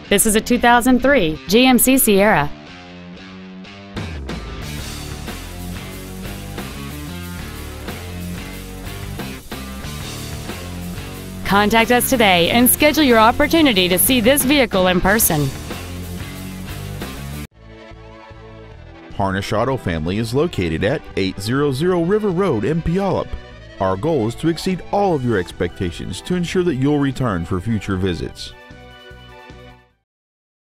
This is a 2003 GMC Sierra. Contact us today and schedule your opportunity to see this vehicle in person. Harnish Auto Family is located at 800 River Road in Puyallup. Our goal is to exceed all of your expectations to ensure that you'll return for future visits.